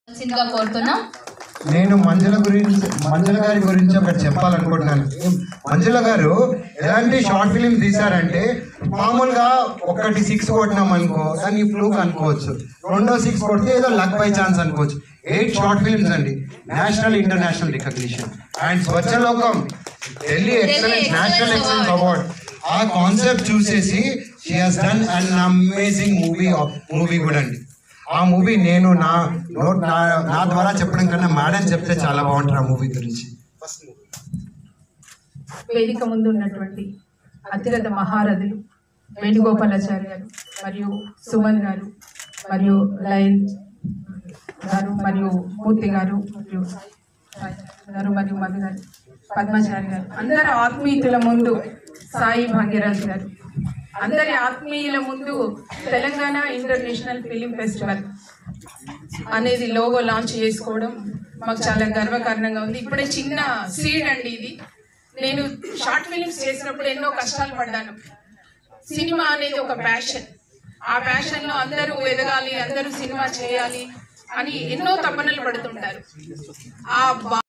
నేను మంజుల గారి గురించి ఒకటి చెప్పాలనుకుంటున్నాను. మంజుల గారు ఎలాంటి షార్ట్ ఫిలిం తీశారంటే, మామూలుగా ఒకటి 6 కొట్టినాం అనుకో దాన్ని ఫ్లూక్ అనుకోవచ్చు, రెండో 6 కొడితే ఏదో లక్ బై ఛాన్స్ అనుకోవచ్చు. 8 షార్ట్ ఫిల్మ్స్ అండి, నేషనల్ ఇంటర్నేషనల్ రికగ్నిషన్. అండ్ స్వచ్ఛలోకం Delhi excellence national excellence award. ఆ కాన్సెప్ట్ చూసేసి she has done an amazing movie కూడా అండి. ఆ మూవీ నేను నా ద్వారా చెప్పడం కన్నా మేడం చెప్తే చాలా బాగుంటుంది ఆ మూవీ గురించి. వేదిక ముందు ఉన్నటువంటి అతిరథ మహారథులు వేణుగోపాలాచారి గారు మరియు సుమన్ గారు మరియు లయన్ గారు మరియు మూర్తి గారు మరియు మధు గారు, పద్మాచారి గారు, అందరి ఆత్మీయుల ముందు సాయి భాగ్యరాజ్ గారు, అందరి ఆత్మీయుల ముందు తెలంగాణ ఇంటర్నేషనల్ ఫిలిం ఫెస్టివల్ అనేది లోగో లాంచ్ చేసుకోవడం మాకు చాలా గర్వకారణంగా ఉంది. ఇప్పుడే చిన్న సీడ్ అండి ఇది. నేను షార్ట్ ఫిలిమ్స్ చేసినప్పుడు ఎన్నో కష్టాలు పడ్డాను. సినిమా అనేది ఒక ప్యాషన్, ఆ ప్యాషన్లో అందరూ ఎదగాలి, అందరూ సినిమా చేయాలి అని ఎన్నో తపనలు పడుతుంటారు. ఆ